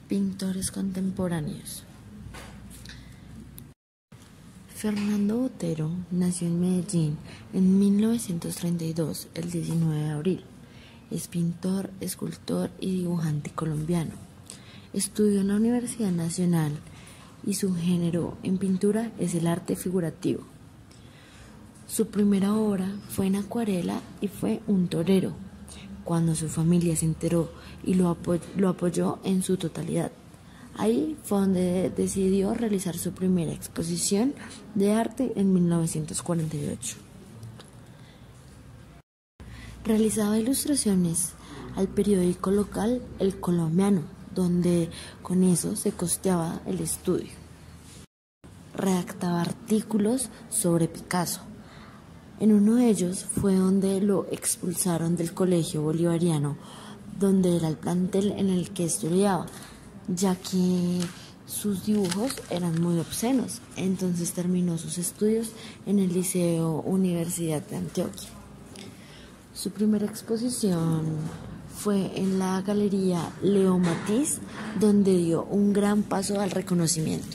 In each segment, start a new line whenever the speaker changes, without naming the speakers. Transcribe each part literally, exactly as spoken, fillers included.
Pintores contemporáneos. Fernando Botero nació en Medellín en mil novecientos treinta y dos, el diecinueve de abril. Es pintor, escultor y dibujante colombiano. Estudió en la Universidad Nacional y su género en pintura es el arte figurativo. Su primera obra fue en acuarela y fue un torero, cuando su familia se enteró y lo, apo- lo apoyó en su totalidad. Ahí fue donde decidió realizar su primera exposición de arte en mil novecientos cuarenta y ocho. Realizaba ilustraciones al periódico local El Colombiano, donde con eso se costeaba el estudio. Redactaba artículos sobre Picasso. En uno de ellos fue donde lo expulsaron del Colegio Bolivariano, donde era el plantel en el que estudiaba, ya que sus dibujos eran muy obscenos. Entonces terminó sus estudios en el Liceo Universidad de Antioquia. Su primera exposición fue en la Galería Leo Matiz, donde dio un gran paso al reconocimiento.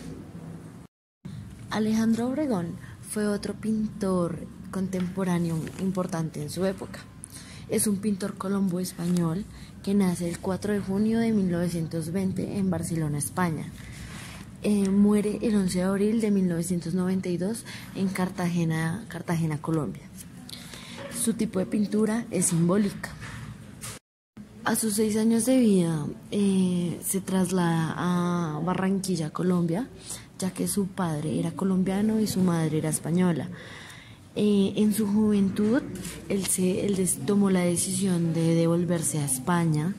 Alejandro Obregón fue otro pintor contemporáneo importante en su época. Es un pintor colombo-español que nace el cuatro de junio de mil novecientos veinte en Barcelona, España. Eh, muere el once de abril de mil novecientos noventa y dos en Cartagena, Cartagena, Colombia. Su tipo de pintura es simbólica. A sus seis años de vida eh, se traslada a Barranquilla, Colombia, ya que su padre era colombiano y su madre era española. Eh, en su juventud, él, se, él des, tomó la decisión de devolverse a España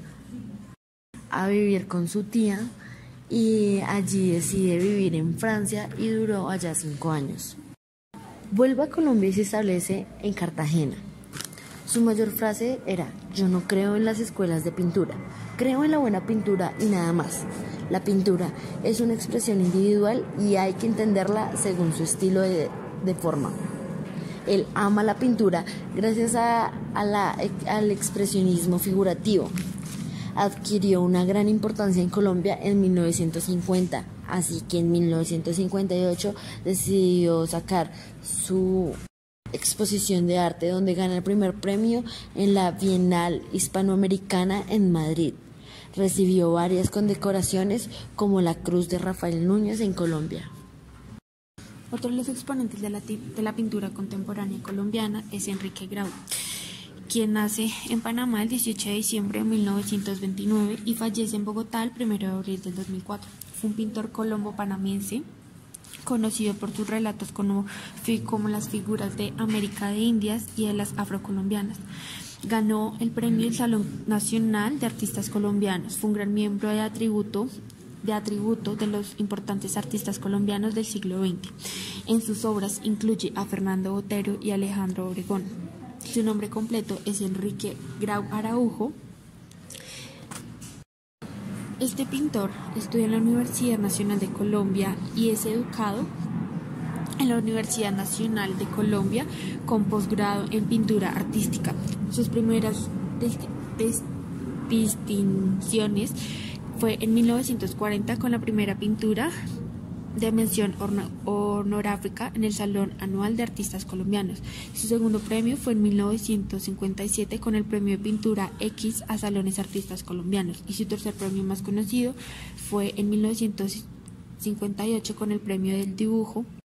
a vivir con su tía y allí decide vivir en Francia y duró allá cinco años. Vuelve a Colombia y se establece en Cartagena. Su mayor frase era: yo no creo en las escuelas de pintura, creo en la buena pintura y nada más. La pintura es una expresión individual y hay que entenderla según su estilo de, de forma. Él ama la pintura gracias a, a la, al expresionismo figurativo. Adquirió una gran importancia en Colombia en mil novecientos cincuenta, así que en mil novecientos cincuenta y ocho decidió sacar su exposición de arte, donde gana el primer premio en la Bienal Hispanoamericana en Madrid. Recibió varias condecoraciones como la Cruz de Rafael Núñez en Colombia.
Otro de los exponentes de la, de la pintura contemporánea colombiana es Enrique Grau, quien nace en Panamá el dieciocho de diciembre de mil novecientos veintinueve y fallece en Bogotá el primero de abril del dos mil cuatro. Fue un pintor colombo-panameñse conocido por sus relatos como, como las figuras de América de Indias y de las afrocolombianas. Ganó el premio del Salón Nacional de Artistas Colombianos. Fue un gran miembro de atributo de atributo de los importantes artistas colombianos del siglo veinte. En sus obras incluye a Fernando Botero y Alejandro Obregón. Su nombre completo es Enrique Grau Araujo. Este pintor estudia en la Universidad Nacional de Colombia y es educado en la Universidad Nacional de Colombia con posgrado en pintura artística. Sus primeras distinciones fue en mil novecientos cuarenta con la primera pintura de mención honorífica en el Salón Anual de Artistas Colombianos. Su segundo premio fue en mil novecientos cincuenta y siete con el premio de pintura X a Salones Artistas Colombianos, y su tercer premio más conocido fue en mil novecientos cincuenta y ocho con el premio del dibujo